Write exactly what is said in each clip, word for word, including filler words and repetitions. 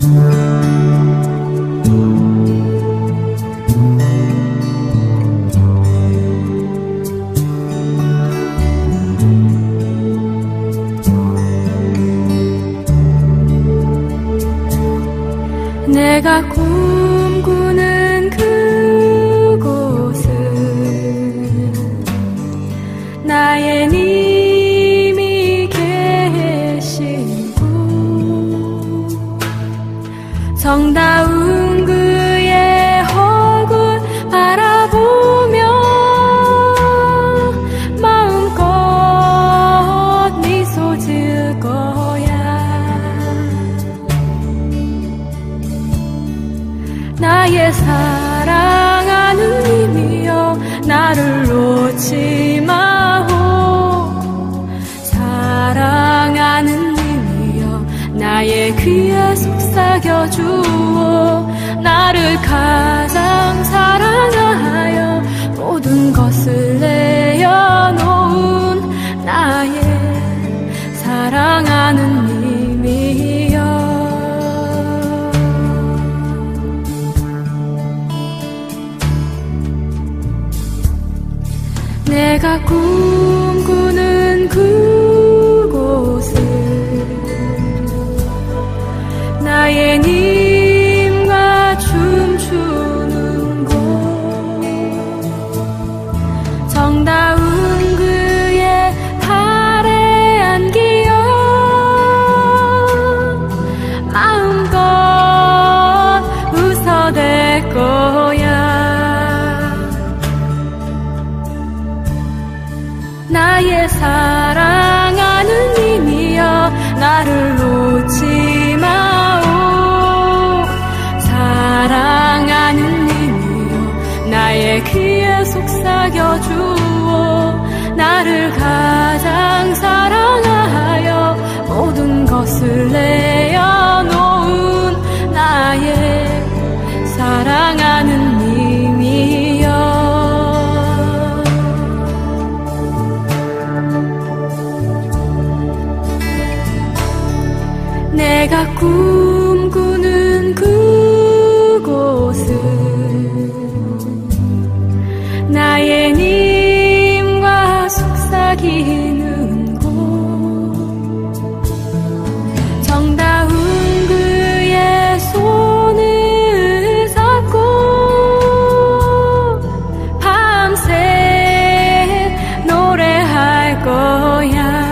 내가 꿈꾸는 그곳은 나의 님이 계신 곳, 정다운 그의 얼굴 바라보며 마음껏 미소 지을 거야. 나의 사랑하는 님이여, 나를 놓지 마오. 사랑하는 님이여, 나의 귀에 속삭여 주오. 나를 가장 사랑하여 모든 것을 내어놓은 나의 사랑하는 님이여. 내가 꿈꾸는 그곳은 나의 님과 춤추는 곳, 정다운 그의 팔에 안기어 마음껏 웃어댈 거야. 나의 사랑하는 님이여, 나를 놓지 마오. 사랑하는 님이여, 나의 귀에 속삭여 주오. 나를 가장 사랑하여 모든 것을 내어놓은 나의 사랑하는 님이여. 내가 꿈꾸는 그곳은 나의 님과 속삭이는 곳, 정다운 그의 손을 잡고 밤새 노래할 거야.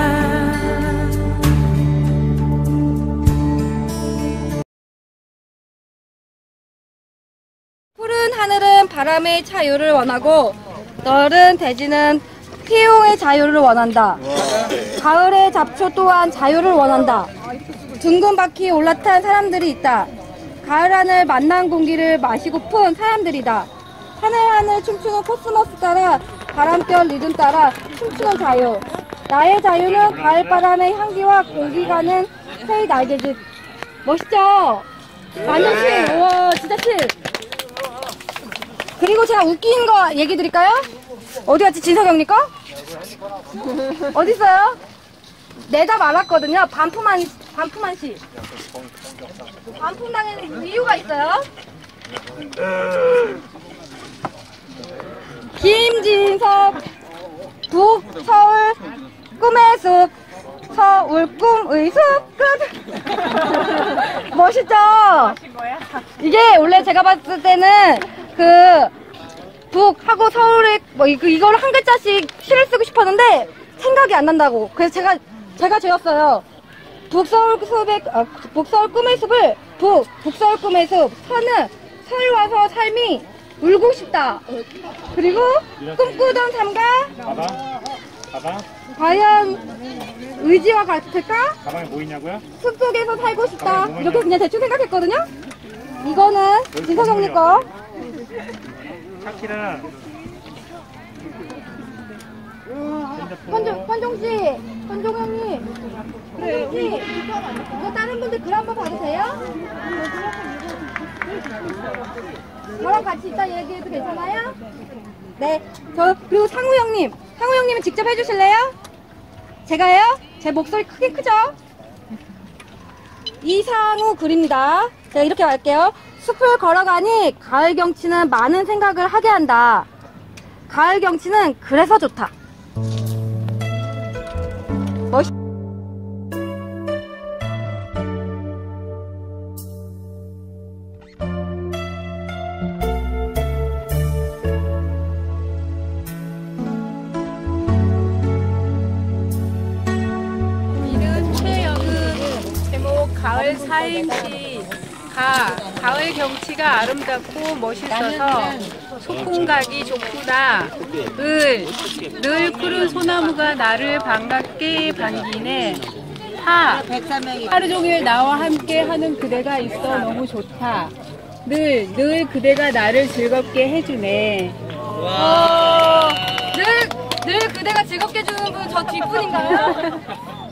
하늘은 바람의 자유를 원하고 너른 대지는 피용의 자유를 원한다. 가을의 잡초 또한 자유를 원한다. 둥근 바퀴 올라탄 사람들이 있다. 가을 하늘 만난 공기를 마시고픈 사람들이다. 하늘 하늘 춤추는 코스모스 따라 바람결 리듬 따라 춤추는 자유. 나의 자유는 가을바람의 향기와 공기가는 새의 날개짓. 멋있죠? 완전 실! 우와 진짜 실! 그리고 제가 웃긴 거 얘기 드릴까요? 어디 갔지? 진석형님 거? 어디 있어요? 내다 말았거든요. 반품한, 반품한 시. 반품당에는 이유가 있어요. 김진석, 북, 서울, 꿈의 숲, 서울 꿈의 숲, 끝! 멋있죠? 이게 원래 제가 봤을 때는 그 북하고 서울에 뭐 이거 이걸 한 글자씩 시를 쓰고 싶었는데 생각이 안 난다고. 그래서 제가 제가 지었어요. 북서울 숲의 아, 북서울 꿈의 숲을 북 북서울 꿈의 숲. 서는 서울 와서 삶이 울고 싶다. 그리고 꿈꾸던 삶과 가방 가방 과연 의지와 같을까? 가방에 뭐 있냐고요? 숲속에서 살고 싶다. 뭐 이렇게 그냥 대충 생각했거든요. 이거는 진석형님 거. 차키는 현종, 현종씨, 현종형님, 현종씨, 저 다른 분들 글 한번 받으세요? 저랑 같이 이따 얘기해도 괜찮아요? 네, 저 그리고 상우형님, 상우형님은 직접 해주실래요? 제가요? 제 목소리 크게 크죠? 이상우 글입니다. 제가 이렇게 말할게요. 숲을 걸어가니 가을 경치는 많은 생각을 하게 한다. 가을 경치는 그래서 좋다. 멋있... 이름 최영은, 제목 가을 사행시가 가을 경치가 아름답고 멋있어서 소풍 가기 좋구나. 을, 늘 푸른 소나무가 나를 반갑게 반기네. 하, 하루 종일 나와 함께 하는 그대가 있어 너무 좋다. 늘, 늘 그대가 나를 즐겁게 해주네. 어, 늘, 늘 그대가 즐겁게 해주는 분 저 뒷분인가요?